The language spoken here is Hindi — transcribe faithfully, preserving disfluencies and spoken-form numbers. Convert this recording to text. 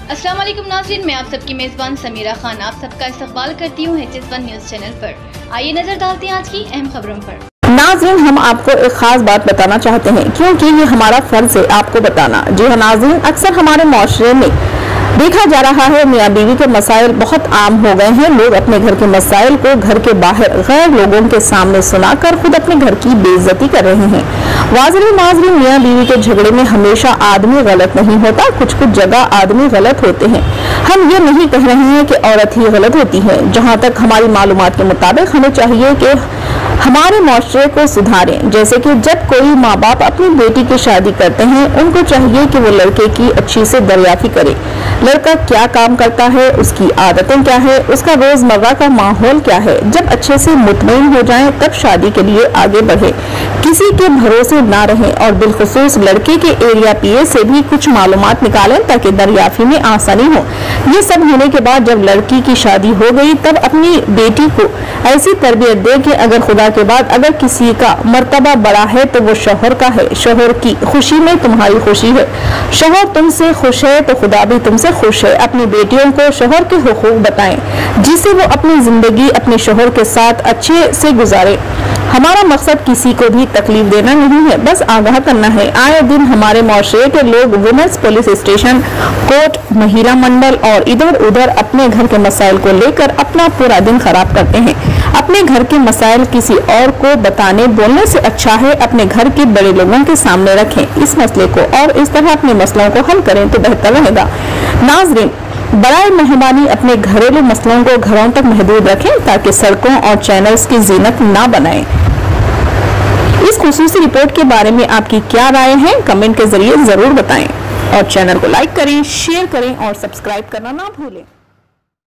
अस्सलाम वालेकुम नाज़रीन, मैं आप सबकी मेज़बान समीरा खान आप सबका इस्तकबाल करती हूँ H S one news channel पर। आइए नजर डालते हैं आज की अहम खबरों पर। नाज़रीन, हम आपको एक खास बात बताना चाहते हैं क्योंकि ये हमारा फर्ज है आपको बताना। जी हाँ नाज़रीन, अक्सर हमारे माशरे में देखा जा रहा है मियाँ बीवी के मसाइल बहुत आम हो गए हैं। लोग अपने घर के मसाइल को घर के बाहर गैर लोगों के सामने सुनाकर खुद अपने घर की बेइज्जती कर रहे हैं। वाज़ेह नाज़रीन, मियाँ बीवी के झगड़े में हमेशा आदमी गलत नहीं होता, कुछ कुछ जगह आदमी गलत होते हैं। हम ये नहीं कह रहे हैं कि औरत ही गलत होती है। जहाँ तक हमारी मालूमात के मुताबिक हमें चाहिए कि हमारे माशरे को सुधारें। जैसे कि जब कोई माँ बाप अपनी बेटी की शादी करते हैं, उनको चाहिए कि वो लड़के की अच्छी से दरियाफ्त करे। लड़का क्या काम करता है, उसकी आदतें क्या है, उसका रोजमर्रा का माहौल क्या है। जब अच्छे से मुतमईन हो जाएं, तब शादी के लिए आगे बढ़े, किसी के भरोसे ना रहें और बिलखुसूस लड़के के एरिया पीए से भी कुछ मालूमात निकालें ताकि दरियाफ्ती में आसानी हो। ये सब होने के बाद जब लड़की की शादी हो गई, तब अपनी बेटी को ऐसी तरबियत दे कि अगर खुदा के बाद अगर किसी का मर्तबा बड़ा है तो वो शोहर का है। शोहर की खुशी में तुम्हारी खुशी है, शोहर तुमसे खुश है तो खुदा भी तुमसे खुश है। अपनी बेटियों को शोहर के हुकूक बताएं, जिससे वो अपनी जिंदगी अपने शोहर के साथ अच्छे से गुजारे। हमारा मकसद किसी को भी तकलीफ देना नहीं है, बस आगाह करना है। आए दिन हमारे माशरे के लोग वुमेन्स पुलिस स्टेशन, कोर्ट, महिला मंडल और इधर उधर अपने घर के मसाइल को लेकर अपना पूरा दिन खराब करते हैं। अपने घर के मसाइल किसी और को बताने बोलने से अच्छा है अपने घर के बड़े लोगों के सामने रखें इस मसले को और इस तरह अपने मसलों को हल करें तो बेहतर रहेगा। नाज़रीन, बराए मेहरबानी अपने घरेलू मसलों को घरों तक महदूद रखें ताकि सड़कों और चैनल्स की जीनत ना बनाएं। इस खुसूसी रिपोर्ट के बारे में आपकी क्या राय है, कमेंट के जरिए जरूर बताएं और चैनल को लाइक करें, शेयर करें और सब्सक्राइब करना ना भूलें।